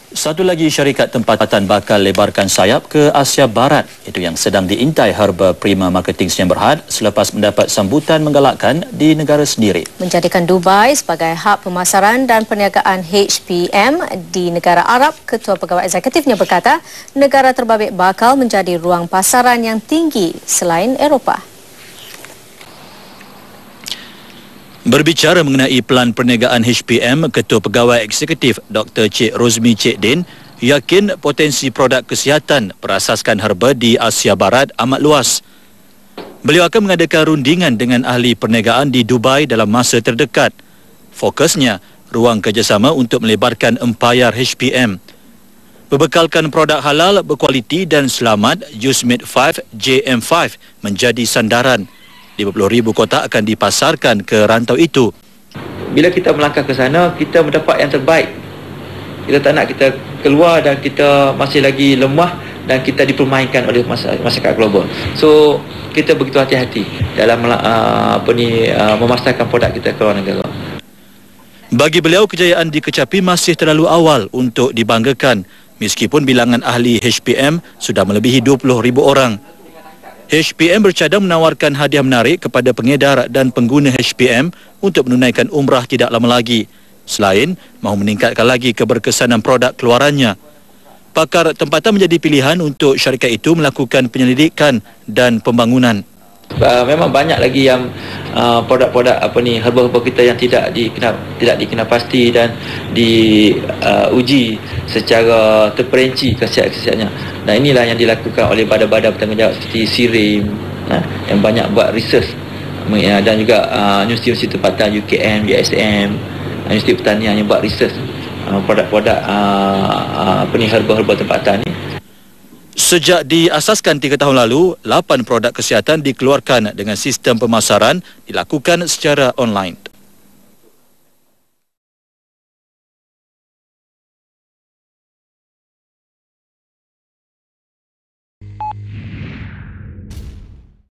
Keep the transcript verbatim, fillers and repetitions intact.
Satu lagi syarikat tempatan bakal lebarkan sayap ke Asia Barat. Itu yang sedang diintai Herba Prima Marketing Sdn Bhd selepas mendapat sambutan menggalakkan di negara sendiri. Menjadikan Dubai sebagai hub pemasaran dan perniagaan H P M di negara Arab, Ketua Pegawai Eksekutifnya berkata negara terbabit bakal menjadi ruang pasaran yang tinggi selain Eropah. Berbicara mengenai pelan perniagaan H P M, Ketua Pegawai Eksekutif Doktor Cik Rozmi Cik Din yakin potensi produk kesihatan berasaskan herba di Asia Barat amat luas. Beliau akan mengadakan rundingan dengan ahli perniagaan di Dubai dalam masa terdekat. Fokusnya, ruang kerjasama untuk melebarkan empayar H P M. Berbekalkan produk halal, berkualiti dan selamat, Juicemeat lima J M lima menjadi sandaran. lima puluh ribu kotak akan dipasarkan ke rantau itu. Bila kita melangkah ke sana, kita mendapat yang terbaik. Kita tak nak kita keluar dan kita masih lagi lemah dan kita dipermainkan oleh masyarakat global. So, kita begitu hati-hati dalam uh, apa ni uh, memasarkan produk kita ke luar negara. Bagi beliau, kejayaan dikecapi masih terlalu awal untuk dibanggakan meskipun bilangan ahli H P M sudah melebihi dua puluh ribu orang. H P M bercadang menawarkan hadiah menarik kepada pengedar dan pengguna H P M untuk menunaikan umrah tidak lama lagi. Selain mahu meningkatkan lagi keberkesanan produk keluarannya. Pakar tempatan menjadi pilihan untuk syarikat itu melakukan penyelidikan dan pembangunan. Uh, memang banyak lagi yang uh, produk-produk apa ni herba-herba kita yang tidak dikenal tidak dikenal pasti dan diuji uh, secara terperinci khasiat-khasiatnya. Dan inilah yang dilakukan oleh badan-badan bertanggungjawab seperti SIRIM uh, yang banyak buat research uh, dan juga uh, Universiti Tempatan U K M, U S M, uh, Universiti Pertanian yang buat research uh, produk-produk uh, uh, apa ni herba-herba tempatan ni. Sejak diasaskan tiga tahun lalu, lapan produk kesihatan dikeluarkan dengan sistem pemasaran dilakukan secara online.